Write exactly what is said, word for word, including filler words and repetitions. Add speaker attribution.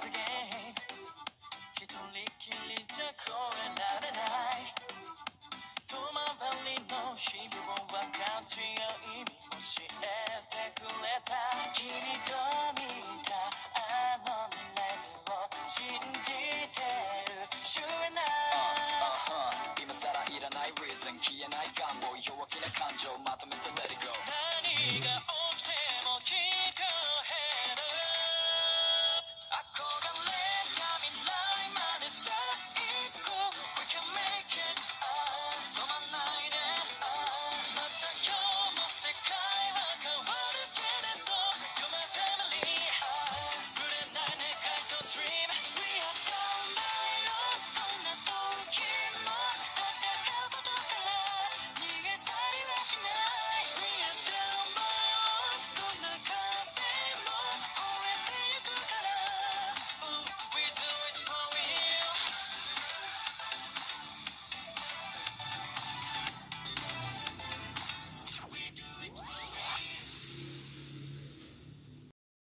Speaker 1: the game 一人きりじゃ超えられない遠回りの日々を分かち合う意味教えてくれた君と見たあの未来図を信じてる Sure enough 今さらいらない reason 消えない願望弱気な感情まとめて Let it go 何が